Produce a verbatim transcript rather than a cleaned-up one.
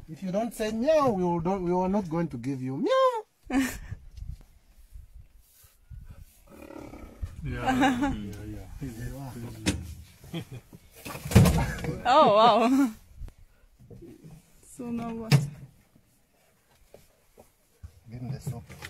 If you don't say meow, we will don't, we are not going to give you meow. Yeah, yeah, yeah. Oh wow. So now what? Give him the soap.